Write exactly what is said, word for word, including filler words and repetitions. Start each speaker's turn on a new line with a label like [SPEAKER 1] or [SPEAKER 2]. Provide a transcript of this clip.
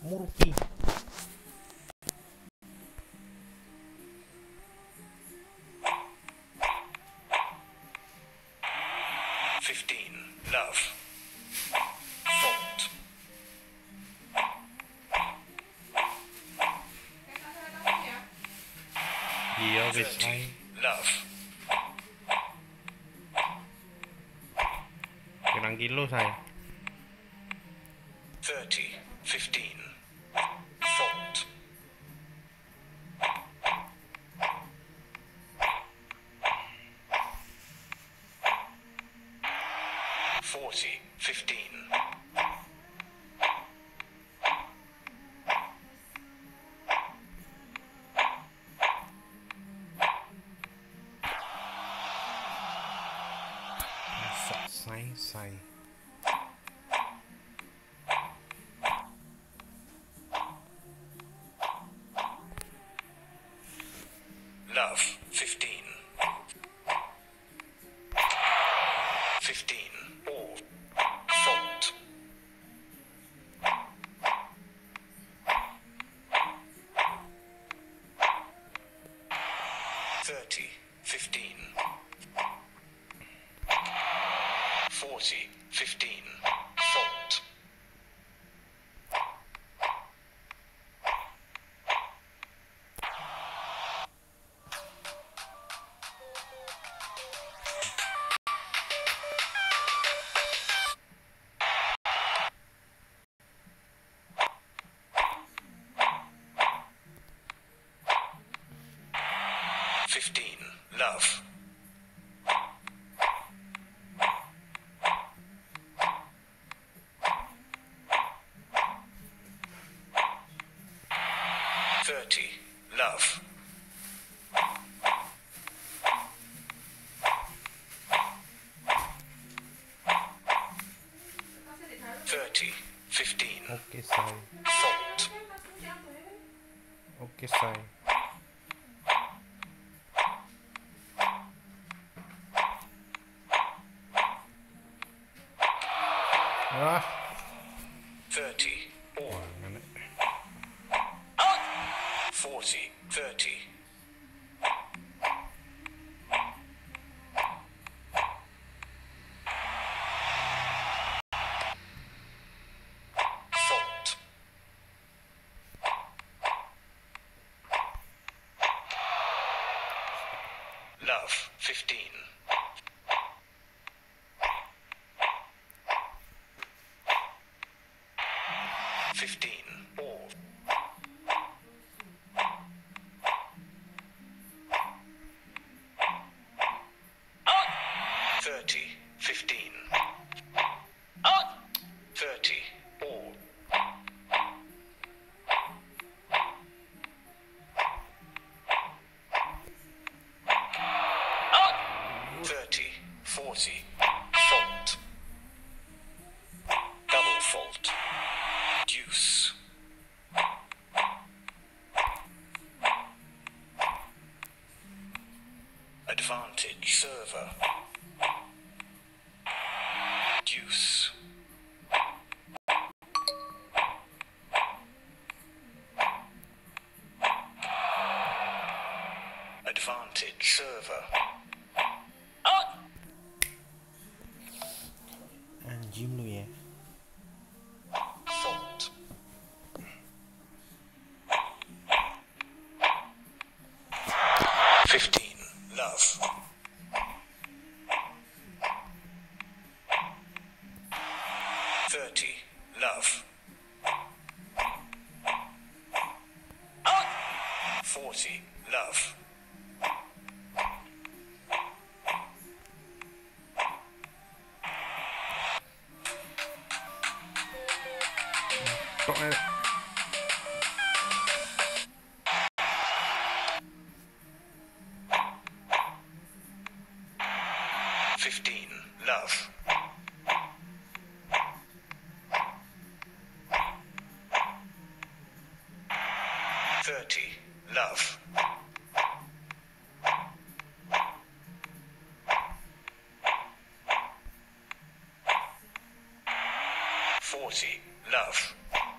[SPEAKER 1] Murphy.
[SPEAKER 2] Fifteen. Love. Fault.
[SPEAKER 1] Iya wis
[SPEAKER 2] Thirty.
[SPEAKER 1] ae.
[SPEAKER 2] Love.
[SPEAKER 1] Pirang kilo saya?
[SPEAKER 2] Thirty. Fifteen. Fault. Forty. Fifteen.
[SPEAKER 1] Masak say-say.
[SPEAKER 2] Love. Fifteen. Fifteen. All. Fault. Thirty. Fifteen. Forty. Fifteen. Fault. Fifteen. Love. Thirty. Love. Thirty. Fifteen.
[SPEAKER 1] Oke say.
[SPEAKER 2] Fault.
[SPEAKER 1] Oke say. Ah,
[SPEAKER 2] Thirty. All.
[SPEAKER 1] mana?
[SPEAKER 2] Forty. Thirty. Fault. Love. Fifteen. Fifteen. All. Thirty. Fifteen. Thirty. All. Thirty. Forty. Fault. Double fault. Deuce. Advantage server. Deuce. Advantage server.
[SPEAKER 1] Anjing lu ya.
[SPEAKER 2] Fault. Fifteen. Love. Thirty. Love. Forty. Love.
[SPEAKER 1] Tok ae.
[SPEAKER 2] Fifteen. Love. Thirty. Love. Forty. Love.